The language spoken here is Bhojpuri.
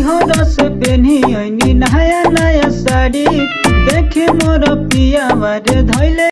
नैहर से पेनी नया नया साड़ी देखे मोर पिया बारे धैले।